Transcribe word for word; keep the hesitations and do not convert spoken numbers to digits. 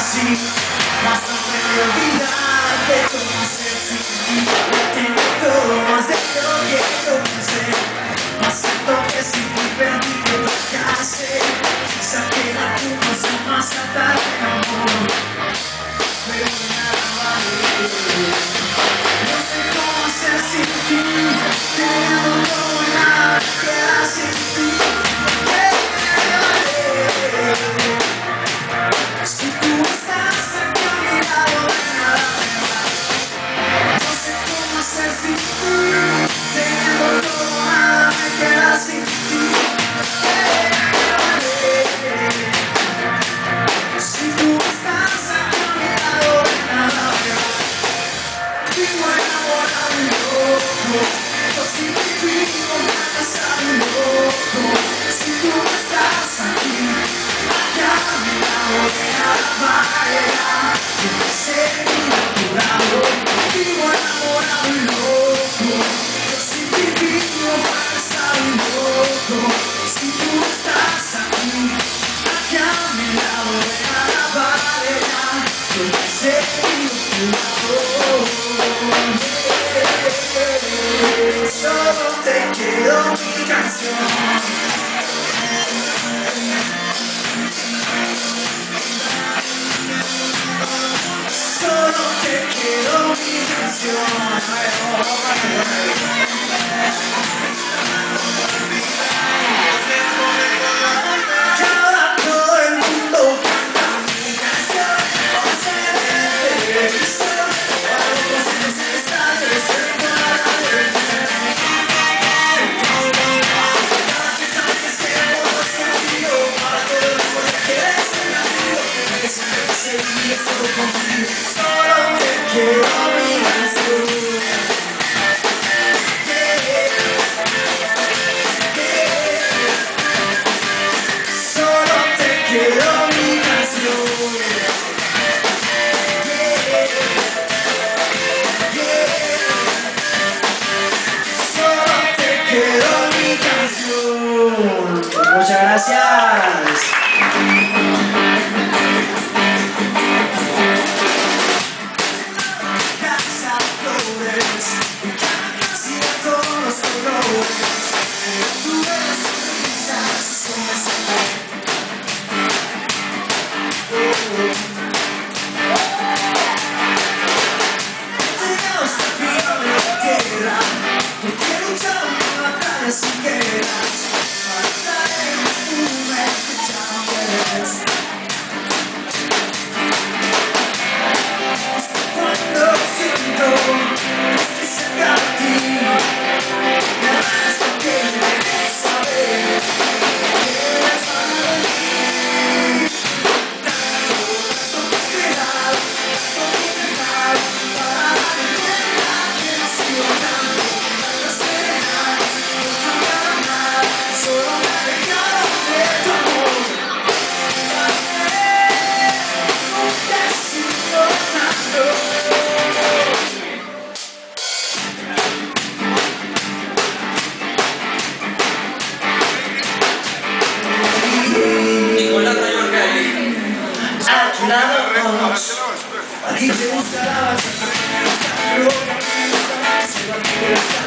así, más no puedo olvidarte cómo ser sin ti. Tengo todo más de lo que yo pensé, más siento que si muy perdí que lo que hace, quizá queda tu cosa más atada de amor, pero nada vale. No sé cómo hacer sin ti, teniendo todo y nada queda sin ti. Si tú estás aquí a mi lado, de nada me va. No sé cómo hacer sin ti, teniendo todo, nada me queda sin ti. Si tú estás aquí a mi lado, de nada me va. Vivo enamorado y loco, yo sin vivir con ganas a mi loco. Si tú estás aquí, aquí a mi lado, de nada valerá. Yo me seguiré a tu lado. Vivo enamorado y loco, yo sin vivir con ganas a mi loco. Si tú estás aquí, aquí a mi lado, de nada valerá. Yo me seguiré a tu lado. Solo te quedó mi canción. Solo te quedó mi canción. Y ahora todo el mundo canta mi canción. Vamos a ver televisión, para los que se están despertando. Solo te quedó mi canción. Solo te quedó mi canción. Solo te quedó mi canción. Muchas gracias. Nicolás Mayorca, a tu lado, a ti te gusta la bachata,